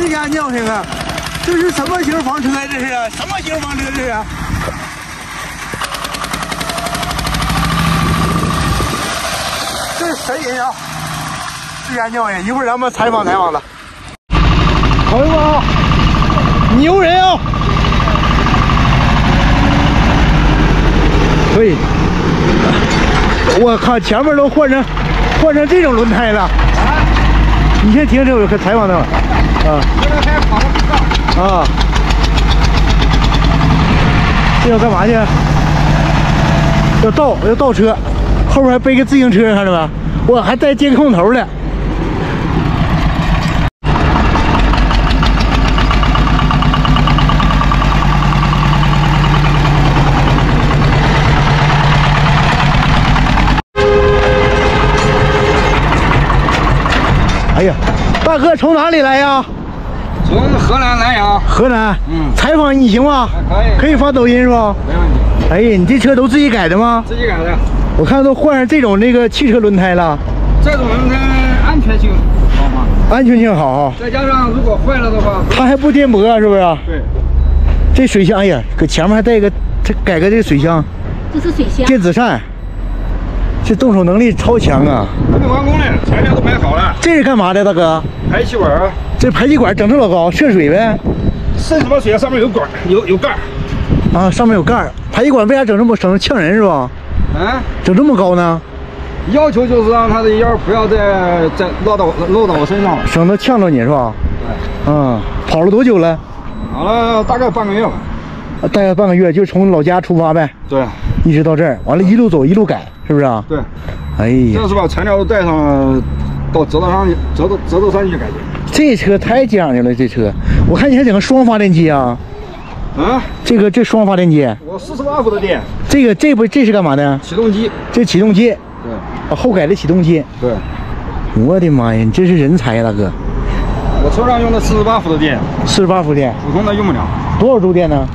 这家尿性啊！这是什么型房车？这是什么型房车？这是？这是神人啊！这家尿性，一会儿咱们采访采访他。朋友们啊，牛人啊！可以。我靠，前面都换成这种轮胎了。啊！你先停车，我可采访他吧。啊。这个还跑得不高。啊。这要干嘛去？要倒车，后边还背个自行车，看着没？我还带监控头的。哎呀，大哥从哪里来呀？ 从河南南阳。 河南。采访你行吗？可以发抖音是吧？ 没问题。 哎呀，你这车都自己改的吗？ 自己改的。 我看都换上这种汽车轮胎了。 这种轮胎安全性好吗？ 安全性好啊。 再加上如果坏了的话， 它还不颠簸，是不是？ 对。 这水箱，哎呀，搁前面还带个，这改个这个水箱。 这是水箱。 电子扇。这动手能力超强啊！ 还没完工呢，材料都买好了。 这是干嘛的，大哥？ 排气管。 这排气管整这老高，涉水呗？ 渗什么水啊？上面有管，有盖儿。 啊，上面有盖儿。排气管为啥整这么省呛人是吧？ 啊？整这么高呢？ 要求就是让他的腰不要再落到我身上了， 省得呛着你是吧？对。跑了多久了？ 跑了大概半个月吧。 大概半个月，就从老家出发呗。 对。 一直到这儿，完了，一路走一路改，是不是啊？ 对。 哎呀， 这是把材料都带上了，到折头山去改进。 这车太讲究了，这车，我看你还整个双发电机啊？ 啊？ 这双发电机？ 我48伏的电。 这是干嘛的？ 启动机。 这启动机。 对。 啊，后改的启动机。 对。 我的妈呀，你真是人才呀，大哥！ 我车上用的48伏的电。 48伏电。 普通的用不了。 多少度电呢？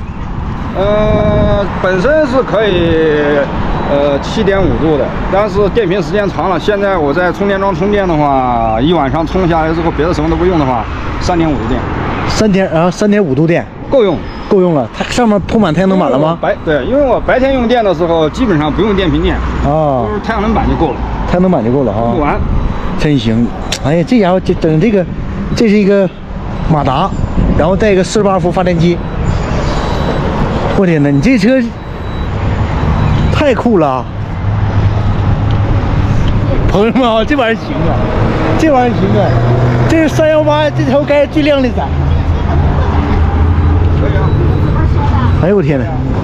本身是可以7.5度的，但是电瓶时间长了，现在我在充电桩充电的话，一晚上充下来之后，别的什么都不用的话，3.5度电。3.5度电够用了。它上面铺满太阳能板了吗？ 对，因为我白天用电的时候，基本上不用电瓶电啊，就是太阳能板就够了。太阳能板就够了啊。不完， 真行！哎呀，这家伙整这个，这是一个马达，然后带一个48伏发电机。我天哪，你这车太酷了！朋友们啊，这玩意儿行啊，这玩意儿行啊，这是318这条街最靓的色。可以啊。哎呦我天哪！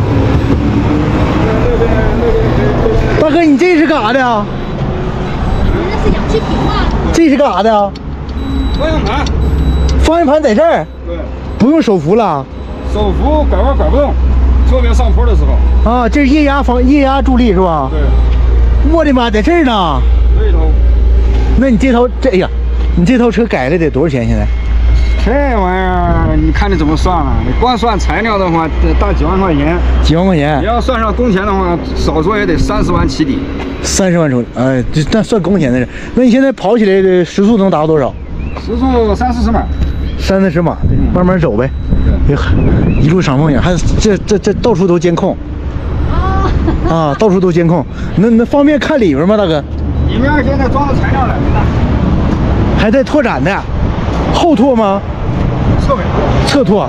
大哥，你这是干啥的啊？ 那是氧气瓶啊。 这是干啥的啊？ 方向盘。 方向盘在这儿。 对。 不用手扶了。 手扶拐弯拐不动。特别上坡的时候啊，这是液压助力是吧？ 对。 我的妈，在这儿呢。 对头。 那你哎呀，你这套车改了得多少钱？现在？ 这玩意儿你看你怎么算了？你光算材料的话，得大几万块钱。 几万块钱？ 你要算上工钱的话，少说也得30万起底。 30万出，哎，那算工钱的事。那你现在跑起来的时速能达到多少？ 时速30-40码。 30-40码，慢慢走呗。一路赏风景，还这到处都监控。啊，到处都监控。那方便看里边吗，大哥？ 里面现在装的材料了， 还在拓展的，后拓吗？侧拓。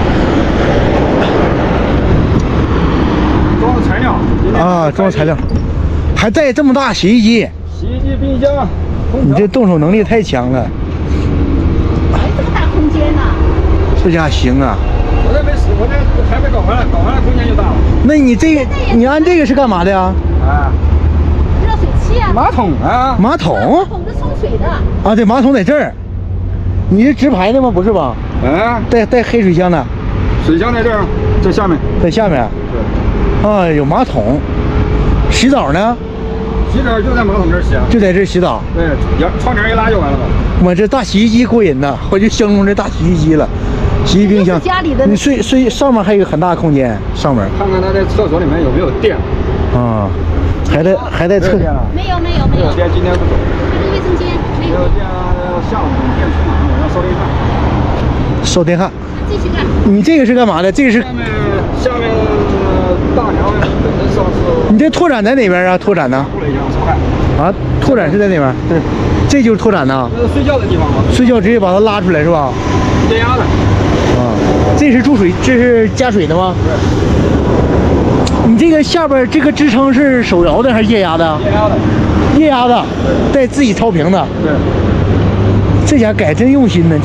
装的材料。 啊，装材料，还带这么大洗衣机。 洗衣机、冰箱。 你这动手能力太强了。 这么大空间呢？ 这家行啊！ 我这还没搞完了，搞完了空间就大了。 那你按这个是干嘛的呀？ 啊， 热水器啊。 马桶啊。 马桶？ 马桶是冲水的。 啊，对，马桶在这儿。你是直排的吗？不是吧？ 啊， 带黑水箱的。 水箱在这儿，在下面。 在下面。对。啊，有马桶。洗澡呢？ 洗澡就在马桶这儿洗啊。 就在这儿洗澡。 对，窗帘一拉就完了吧。 我这大洗衣机过瘾呐，我就相中这大洗衣机了。洗衣冰箱， 家里的你睡上面还有一个很大的空间，上面看看它在厕所里面有没有电啊，还在厕所。 没有电，今天不走。 这是卫生间，没有电，下午电充满了，我让烧电饭。 烧电焊。 继续干。 你这个是干嘛的？这个是下面大梁本身上是。 你这拓展在哪边啊？拓展呢？啊，拓展是在哪边？对，这就是拓展呐。 这是睡觉的地方吗？ 睡觉直接把它拉出来是吧？ 电压的。 啊，这是注水，这是加水的吗？ 对。 你这个下边这个支撑是手摇的还是液压的？ 液压的。 液压的，带自己超频的。 对。 这家改真用心呢，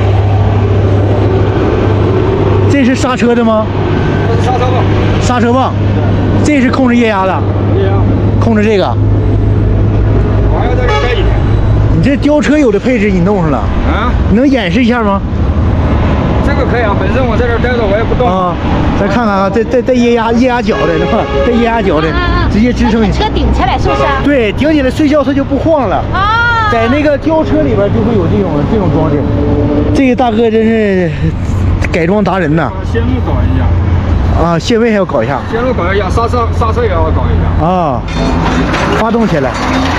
这是刹车的吗？ 这是刹车棒。 刹车棒。对。这是控制液压的。 液压。 控制这个。 我还要在这待几天。 你这吊车有的配置你弄上了啊？你能演示一下吗？ 这个可以啊，本身我在这待着我也不动啊。 咱看看啊，带液压脚的，对吧？带液压脚的，直接支撑你。 车顶起来是不是？ 对，顶起来睡觉它就不晃了。啊。在那个吊车里边就会有这种装置。这个大哥真是改装达人呐。 线路搞一下。 啊，线位还要搞一下。 线路搞一下，刹车也要搞一下。 啊。发动起来。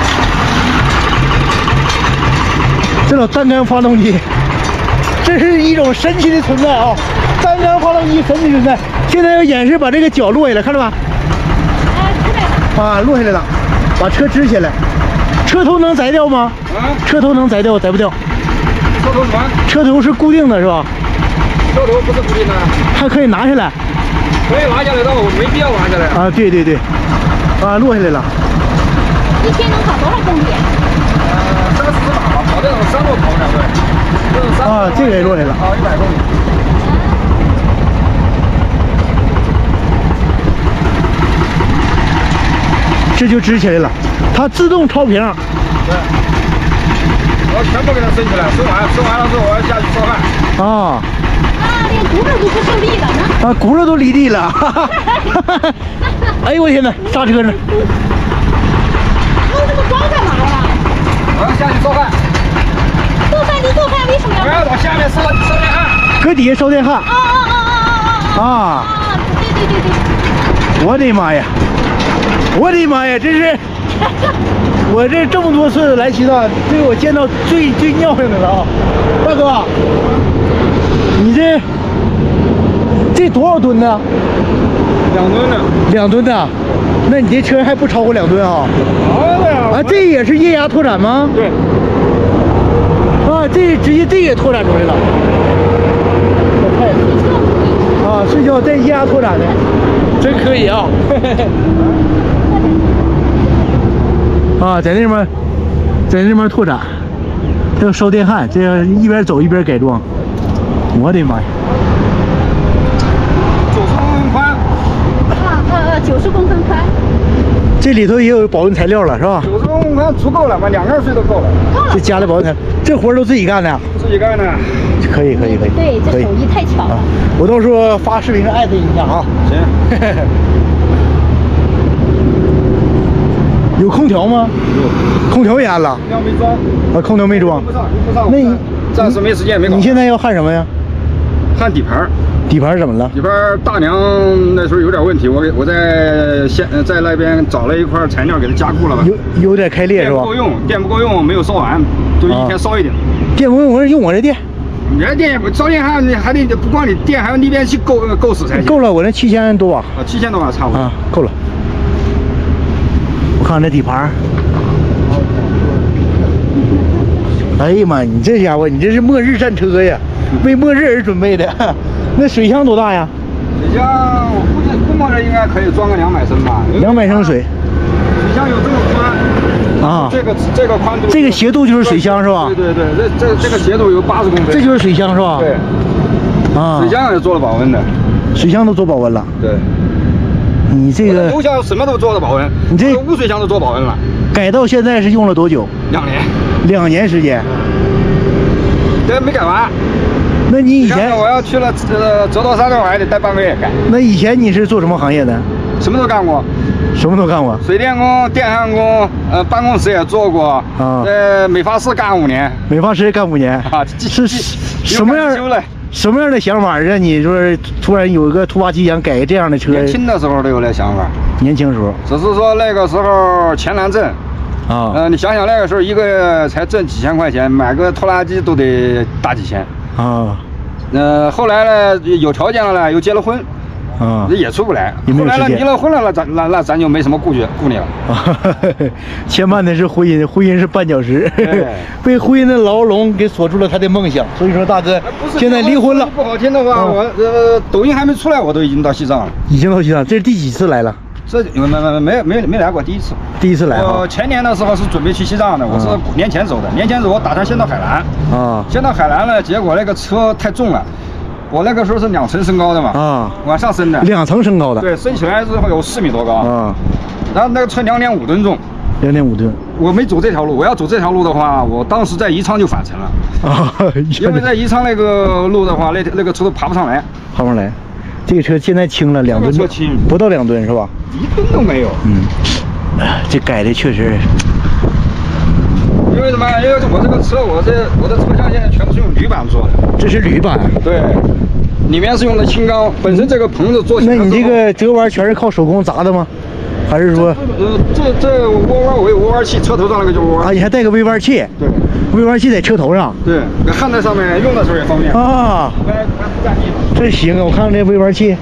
这种单缸发动机，这是一种神奇的存在啊！单缸发动机神奇存在。现在要演示把这个脚落下来，看着吧？啊，落下来了，把车支起来。车头能摘掉吗？啊？车头能摘掉，摘不掉。 车头什么？ 车头是固定的，是吧？ 车头不是固定的。 还可以拿下来。 可以拿下来，但我没必要拿下来。 啊，对对对。啊，落下来了。 一天能跑多少公里 ？30码吧，跑这种山路跑不了，对。 啊，这个也落下来了。 跑100公里。 这就支起来了，它自动超屏。 对。我全部给它升起来，升完了之后我要下去烧饭。 啊。 连轱辘都不受力了呢。 啊，轱辘都离地了。哎呦我天哪，刹车呢？ 弄这么高干嘛呀？ 我要下去烧饭。 做饭就做饭，为什么要？ 我要往下面烧电焊。 搁底下烧电焊。 啊！对。 我的妈呀！我的妈呀！这是我这么多次来西藏，这是我见到最尿性的了啊！大哥，你这多少吨呢 ？2吨的。 2吨的，那你这车还不超过2吨啊？ 超了呀！ 啊，这也是液压拓展吗？ 对。 啊，这直接这也拓展出来了。啊，睡觉带液压拓展的，真可以啊！啊，在那边拓展，这要烧电焊，这样一边走一边改装。我的妈呀 ！90公分宽。 90公分宽。 这里头也有保温材料了，是吧 ？90公分宽足够了嘛，2个人睡都够了。 这加了保温材，这活都自己干的。 自己干的。 可以。 对，这手艺太巧了。 我到时候发视频艾特你一下啊。 行。 有空调吗？有。空调也安了。 空调没装。 啊，空调没装。 用不上。 那你暂时没时间没搞。 你现在要焊什么呀？ 焊底盘。 底盘怎么了？ 底盘大梁那时候有点问题，我在那边找了一块材料给它加固了吧。 有点开裂是吧？ 电不够用，没有烧完，就一天烧一点。 电不够用，我用我这电。 你这电烧电焊还得不光你电，还有逆变器够使才行。 够了，我那7000多瓦。 啊，7000多瓦差不多。 啊，够了。我看看这底盘。哎呀妈，你这家伙，你这是末日战车呀，为末日而准备的。那水箱多大呀？ 水箱我估摸着应该可以装个200升吧。 200升水。 水箱有这么宽。啊。这个宽度。 这个斜度就是水箱是吧？ 对，这个斜度有80公分。 这就是水箱是吧？ 对。啊。水箱也做了保温的。水箱都做保温了。对。你这个油箱什么都做了保温，你这污水箱都做保温了。改到现在是用了多久？2年。2年时间。这没改完。那你以前我要去了折多山的，我还得待半个月改。那以前你是做什么行业的？什么都干过。什么都干过。水电工、电焊工，办公室也做过。啊。美发室干5年。美发师干5年。啊，是什么样的想法让你说突然有一个突发奇想改这样的车？年轻的时候都有那想法。年轻时候。只是说那个时候钱难挣。啊。你想想那个时候一个月才挣几千块钱，买个拖拉机都得大几千。啊。 后来呢，有条件了呢，又结了婚。啊，也出不来。后来呢，离了婚了，那咱就没什么顾虑了。 牵绊的是婚姻，婚姻是绊脚石，被婚姻的牢笼给锁住了他的梦想。所以说，大哥现在离婚了。 不好听的话，我抖音还没出来，我都已经到西藏了。 已经到西藏，这是第几次来了？ 这没来过，第一次。 第一次来。 我前年的时候是准备去西藏的，我是5年前走的。年前走，我打算先到海南。啊。先到海南了，结果那个车太重了。我那个时候是2层升高的嘛，往上升的 ，2层升高的， 对，升起来之后有4米多高，然后那个车2.5吨重 ，2.5吨。 我没走这条路，我要走这条路的话，我当时在宜昌就返程了，因为在宜昌那个路的话，那个车都爬不上来， 爬不上来。这个车现在轻了2吨， 车轻， 不到2吨是吧 ？1吨都没有。 这改的确实。 因为什么？因为我这个车，我的车厢现在全部是用铝板做的。这是铝板。对，里面是用的轻钢，本身这个棚子做起来。 那你这个折弯全是靠手工砸的吗？还是说？ 这涡弯我有涡弯器，车头上那个就是涡弯。 啊，你还带个微弯器？对，微弯器在车头上。 对，焊在上面，用的时候也方便。啊，不占地。 这行啊，我看看这微弯器。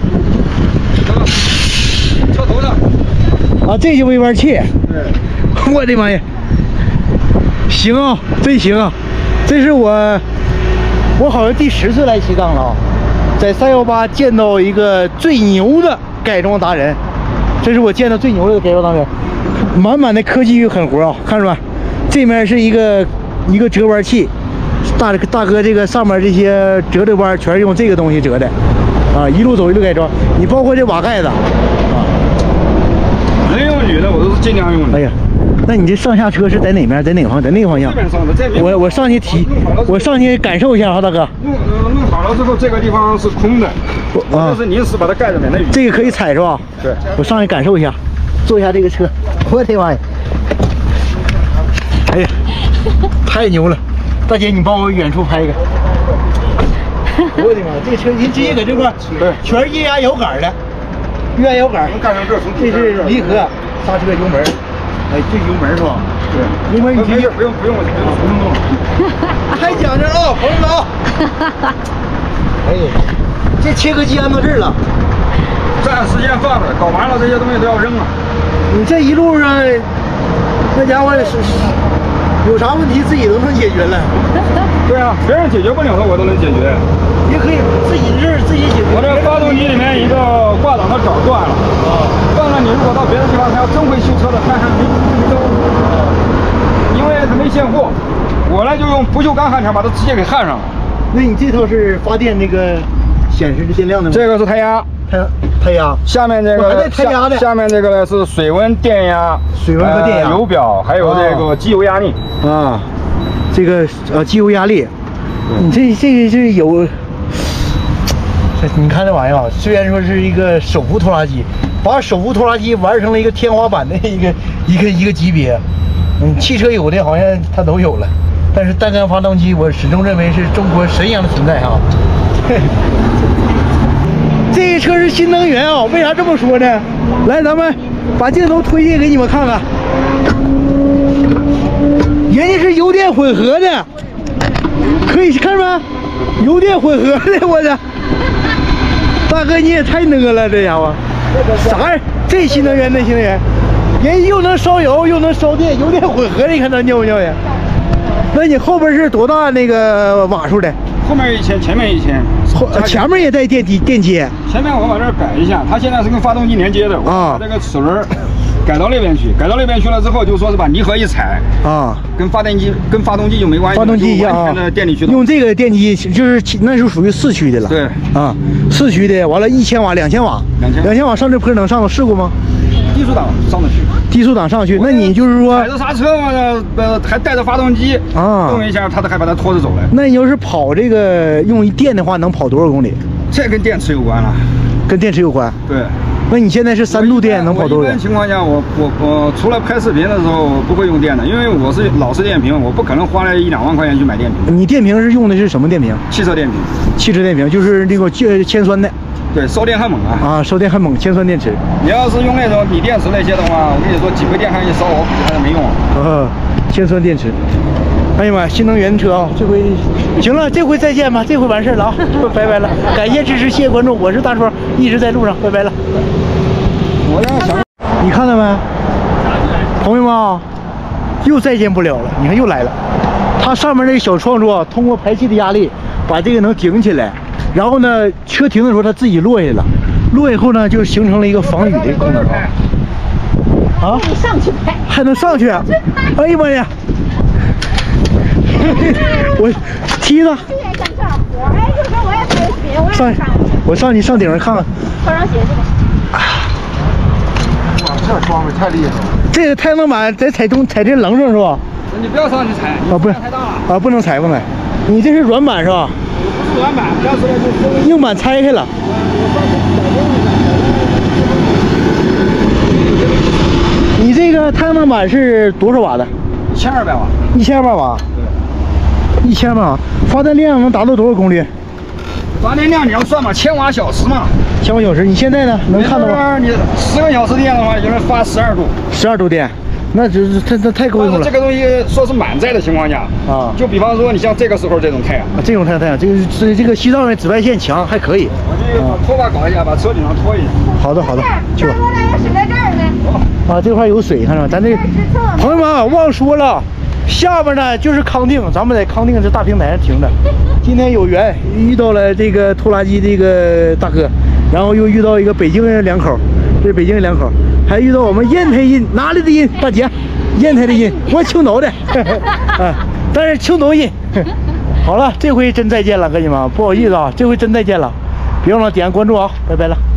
车头上。 啊，这就微弯器。 对。 我的妈呀！行啊，真行啊！这是我好像第10次来西藏了啊，在318见到一个最牛的改装达人，这是我见到最牛的改装达人，满满的科技与狠活啊！看着吧，这面是一个折弯器，大哥这个上面这些折的弯全是用这个东西折的啊，一路走一路改装。你包括这瓦盖子啊， 能用铝的我都是尽量用的。 哎呀。那你这上下车是在哪面？在哪个方向？在那个方向。我上去我上去感受一下哈，大哥。 弄好了之后，这个地方是空的，这是临时把它盖着的。 这个可以踩是吧？对。我上去感受一下，坐一下这个车。我的妈呀！哎呀，太牛了！大姐，你帮我远处拍一个。我的妈，这车您直接搁这块，对，全是液压摇杆的，液压摇杆。 能干成这， 这是离合、刹车、油门。哎，这油门是吧？对，油门你直接不用动， 太讲究了，朋友们啊！哎，这切割机安到这儿了， 暂时先放着，搞完了这些东西都要扔了。 你这一路上，那家伙是有啥问题自己都能解决了。 对啊，别人解决不了的我都能解决。 也可以自己解决。 我这发动机里面一个挂挡的爪断了，断了你如果到别的地方，他要真会修车的，看看没周，因为他没现货，我呢就用不锈钢焊条把它直接给焊上了。 那你这套是发电那个显示的电量的吗？ 这个是胎压， 胎压。 下面这个还带胎压的。 下面这个呢是水温、电压、 水温和电压、 油表，还有这个机油压力啊。这个机油压力，你这有。你看这玩意儿啊，虽然说是一个手扶拖拉机，把手扶拖拉机玩成了一个天花板的一个级别。汽车有的好像它都有了，但是单缸发动机我始终认为是中国神一样的存在啊。这个车是新能源啊，为啥这么说呢？来，咱们把镜头推进给你们看看，人家是油电混合的，可以看着吗？油电混合的，我的。大哥，你也太那个了，这家伙，啥呀？这新能源那新能源，人又能烧油又能烧电，油电混合的，你看它尿不尿呀？那你后边是多大那个瓦数的？ 后面1000，前面1000， 前面也带电接。 前面我把这儿改一下，它现在是跟发动机连接的啊，这个齿轮改到那边去，了之后就说是把离合一踩啊，跟发动机就没关系， 发动机一样啊， 电力驱动。 用这个电机就是那是属于4驱的了。 对啊，4驱的，完了1000瓦、2000瓦，2000瓦上这坡能上，试过吗？ 低速档上得去， 低速档上去，那你就是说踩着刹车嘛，还带着发动机啊，动一下，它还把它拖着走了。 那你要是跑这个用电的话，能跑多少公里？ 这跟电池有关了， 跟电池有关。 对。 那你现在是3度电能跑多远？ 一般情况下，我除了拍视频的时候不会用电的，因为我是老式电瓶，我不可能花了1、2万块钱去买电瓶。 你电瓶是用的是什么电瓶？ 汽车电瓶。 汽车电瓶就是那个铅酸的。 对，烧电很猛啊！ 啊，烧电很猛，铅酸电池。 你要是用那种锂电池那些的话，我跟你说，几回电焊一烧，我估计还是没用。 铅酸电池。 哎呀妈，新能源车啊，这回行了，这回再见吧，这回完事儿了啊，拜拜了，感谢支持，谢谢关注，我是大双，一直在路上，拜拜了。 我要想， 你看到没，朋友们啊，又再见不了了，你看又来了。它上面那个小创作，通过排气的压力，把这个能顶起来，然后呢，车停的时候它自己落下了，落以后呢，就形成了一个防雨的功能啊。啊， 你上去拍， 还能上去啊！哎呀妈呀！我梯子哎，就说我也可以学，我也上，我上去上顶上看看。 穿上鞋去吧。 哇，这装备太厉害了！ 这个太能板在踩这棱上是吧？ 你不要上去踩， 啊不是太大了啊，不能踩不能踩。你这是软板是吧？ 不是软板，但是呢就是硬板拆开了。你这个太阳能板是多少瓦的 1200瓦 ？1200瓦。对，1000瓦。发电量能达到多少功率？ 发电量你要算嘛，1000瓦小时嘛。 1000瓦小时。你现在呢？能看到吗？ 你10个小时电的话，就是发12度。 12度电，那这太够用了。 这个东西说是满载的情况下啊， 就比方说你像这个时候这种太阳， 这种太阳，这个西藏的紫外线强，还可以。 我就把拖把搞一下，把车顶上拖一下。 好的，去吧。 我俩要水在这儿呢。 啊，这块有水，看着咱这朋友们啊，忘说了，下边呢就是康定，咱们在康定这大平台上停的。今天有缘遇到了这个拖拉机这个大哥，然后又遇到一个北京两口，这是北京两口，还遇到我们烟台人，哪里的人？大姐，烟台的人，我青岛的，啊，但是青岛人。好了，这回真再见了，哥你们，不好意思啊，这回真再见了，别忘了点关注啊，拜拜了。